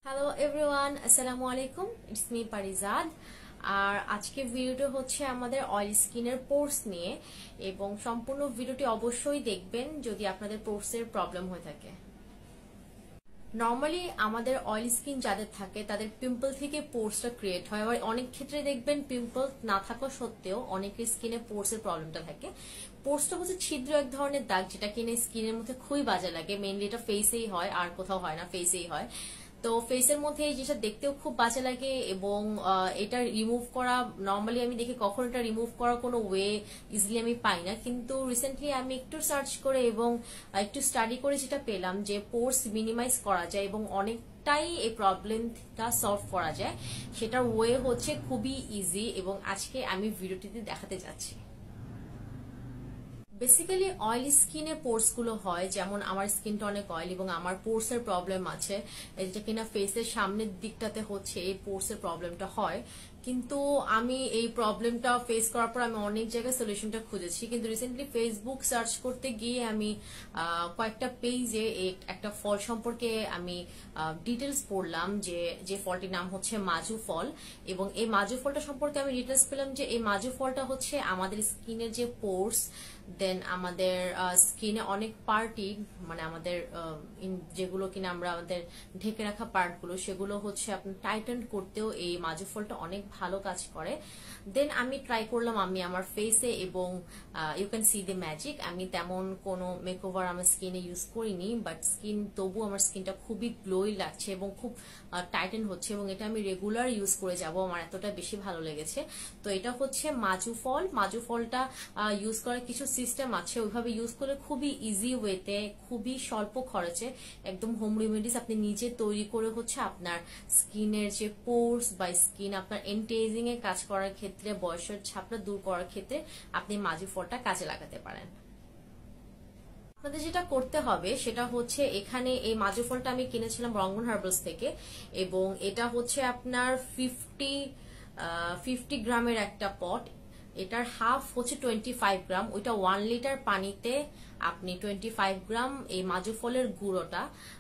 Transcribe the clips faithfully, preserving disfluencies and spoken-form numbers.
Hello everyone, আসসালামু আলাইকুম। It's me পারিজাদ। আর আজকে ভিডিওটা হচ্ছে আমাদের অয়েল স্কিনের পোর্স নিয়ে, এবং সম্পূর্ণ ভিডিওটি অবশ্যই দেখবেন যদি আপনাদের পোর্সের প্রবলেম হয়ে থাকে। নর্মালি আমাদের অয়েল স্কিন যাদের থাকে তাদের পিম্পল থেকে পোর্সটা ক্রিয়েট হয়। আবার অনেক ক্ষেত্রে দেখবেন পিম্পল না থাকা সত্ত্বেও অনেকের স্কিনে পোর্সের প্রবলেমটা থাকে। পোর্সটা হচ্ছে ছিদ্র এক ধরনের দাগ, যেটা কিনে স্কিনের মধ্যে খুবই বাজে লাগে। মেইনলি এটা ফেসেই হয়, আর কোথাও হয় না, ফেসেই হয়। তো ফেসের মধ্যে এই জিনিসটা দেখতেও খুব বাজে লাগে, এবং এটা রিমুভ করা নর্মালি আমি দেখি কখন এটা রিমুভ করার কোনো ওয়ে ইজিলি আমি পাই না। কিন্তু রিসেন্টলি আমি একটু সার্চ করে এবং একটু স্টাডি করে যেটা পেলাম যে পোর্স মিনিমাইজ করা যায় এবং অনেকটাই এই প্রবলেমটা সলভ করা যায়। সেটার ওয়ে হচ্ছে খুবই ইজি, এবং আজকে আমি ভিডিওটিতে দেখাতে যাচ্ছি। বেসিক্যালি অয়েলি স্কিনে পোর্স গুলো হয়, যেমন আমার স্কিনটা অনেক অয়েল এবং আমার পোর্স এর প্রবলেম আছে, যেটা কিনা ফেসের সামনের দিকটাতে হচ্ছে এই পোর্স এর প্রবলেমটা হয়। কিন্তু আমি এই প্রবলেমটা ফেস করার পর আমি অনেক জায়গায় সলিউশনটা খুঁজেছি, কিন্তু রিসেন্টলি ফেসবুক সার্চ করতে গিয়ে আমি কয়েকটা পেজে একটা ফল সম্পর্কে আমি ডিটেলস পড়লাম, যে যে ফলটির নাম হচ্ছে মাজু ফল। এবং এই মাজু ফলটা সম্পর্কে আমি ডিটেলস পেলাম যে এই মাজু ফলটা হচ্ছে আমাদের স্কিনের যে পোর্স, দেন আমাদের স্কিনে অনেক পার্টই, মানে আমাদের যেগুলো কিনা আমরা আমাদের ঢেকে রাখা পার্টগুলো, সেগুলো হচ্ছে আপনার টাইটেন করতেও এই মাজু ফলটা অনেক ভালো কাজ করে। দেন আমি ট্রাই করলাম আমি আমার ফেসে, এবং you can see the magic. আমি তেমন কোনো মেকওভার আমার স্কিনে ইউজ করিনি, বাট স্কিন তবু আমার স্কিনটা খুবই গ্লোই লাগছে এবং খুব টাইটেন হচ্ছে, এবং এটা আমি রেগুলার ইউজ করে যাব, আমার এতটা বেশি ভালো লেগেছে। তো এটা হচ্ছে মাজু ফল। মাজু ফলটা ইউজ করার কিছু সিস্টেম আছে, ওইভাবে ইউজ করলে খুবই ইজি ওয়েতে, খুবই স্বল্প খরচে একদম হোম রেমেডিস আপনি নিজে তৈরি করে হচ্ছে আপনার স্কিনের যে পোর্স বা স্কিন আপনার এন্টিএজিং এ কাজ করার ক্ষেত্রে, বয়সের ছাপটা দূর করার ক্ষেত্রে আপনি মাজু ফলটা কাজে লাগাতে পারেন। আপনাদের যেটা করতে হবে সেটা হচ্ছে, এখানে এই মাজু ফলটা আমি কিনেছিলাম রঙ্গন হার্বালস থেকে, এবং এটা হচ্ছে আপনার ফিফটি ফিফটি গ্রামের একটা পট। এটার হাফ হচ্ছে টোয়েন্টি ফাইভ গ্রাম। ওইটা ওয়ান লিটার পানিতে আপনি টোয়েন্টি ফাইভ গ্রাম এই মাজু ফলের গুঁড়োটা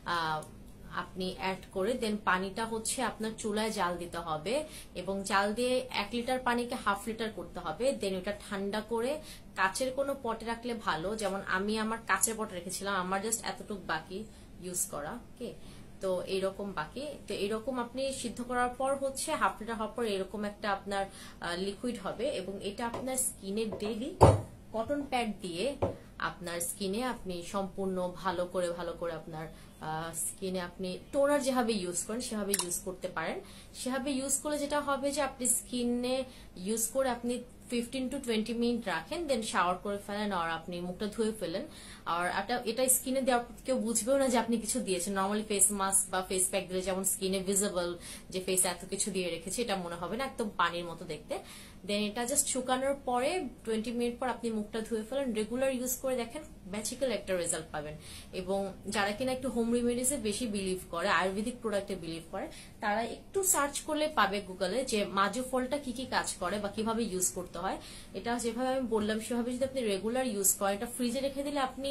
আপনি অ্যাড করে দেন পানিটা হচ্ছে আপনার চুলায় জাল দিতে হবে, এবং জাল দিয়ে এক লিটার পানিকে হাফ লিটার করতে হবে। দেন ওটা ঠান্ডা করে কাচের কোনো পটে রাখলে ভালো, যেমন আমি আমার কাচের পটে রেখেছিলাম, আমার জাস্ট এতটুকু বাকি ইউজ করা। ওকে, তো এইরকম বাকি। তো এইরকম আপনি সিদ্ধ করার পর হচ্ছে হাফ লিটার হওয়ার পর এরকম একটা আপনার লিকুইড হবে, এবং এটা আপনার স্কিনে ডেইলি কটন প্যাড দিয়ে আপনার স্কিনে আপনি সম্পূর্ণ ভালো করে ভালো করে আপনার স্কিনে আপনি টোনার যেভাবে ইউজ করেন সেভাবে ইউজ করতে পারেন। সেভাবে ইউজ করলে যেটা হবে যে আপনি স্কিনে ইউজ করে আপনি ফিফটিন টু টোয়েন্টি মিনিট রাখেন, দেন শাওয়ার করে ফেলেন, আর আপনি মুখটা ধুয়ে ফেলেন। আর এটা স্কিনে দেওয়ার কেউ বুঝবেও না যে আপনি কিছু দিয়েছেন। নর্মালি ফেস মাস্ক বা ফেস প্যাক দিলে যেমন স্কিনে ভিজিবল যে ফেসে এত কিছু দিয়ে রেখেছে, এটা মনে হবে না, একদম পানির মতো দেখতে। দেন এটা জাস্ট শুকানোর পরে টোয়েন্টি মিনিট পর আপনি মুখটা ধুয়ে ফেলেন। রেগুলার ইউজ করে দেখেন, ম্যাজিক্যাল একটা রেজাল্ট পাবেন। এবং যারা কিনা একটু হোম রেমেডিসে বেশি বিলিভ করে, আয়ুর্বেদিক প্রোডাক্টে বিলিভ করে, তারা একটু সার্চ করলে পাবে গুগলে যে মাজু ফলটা কি কি কাজ করে বা কিভাবে ইউজ করতে হয়। এটা যেভাবে আমি বললাম সেভাবে যদি আপনি রেগুলার ইউজ করেন, এটা ফ্রিজে রেখে দিলে আপনি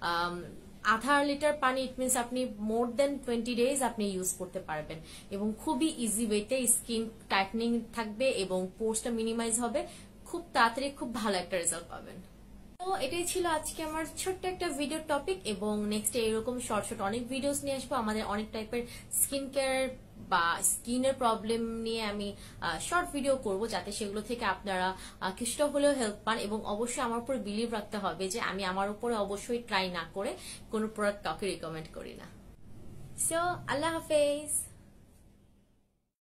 আধা লিটার পানি, ইট মিনস আপনি মোর দেন টোয়েন্টি ডেজ আপনি ইউজ করতে পারবেন, এবং খুবই ইজি ওয়েতে স্কিন টাইটনিং থাকবে এবং পোর্সটা মিনিমাইজ হবে। খুব তাড়াতাড়ি খুব ভালো একটা রেজাল্ট পাবেন। তো এটাই ছিল আজকে আমার ছোট্ট একটা ভিডিও টপিক, এবং নেক্সট এরকম শর্ট শর্ট অনেক ভিডিওস নিয়ে আসবো। আমাদের অনেক টাইপের স্কিন কেয়ার বা স্কিনের প্রবলেম নিয়ে আমি শর্ট ভিডিও করব, যাতে সেগুলো থেকে আপনারা কিছুটা হলেও হেল্প পান। এবং অবশ্যই আমার উপর বিলিভ রাখতে হবে যে আমি আমার উপরে অবশ্যই ট্রাই না করে কোনো প্রোডাক্ট কাউকে রিকমেন্ড করি না। সো আল্লাহ হাফেজ।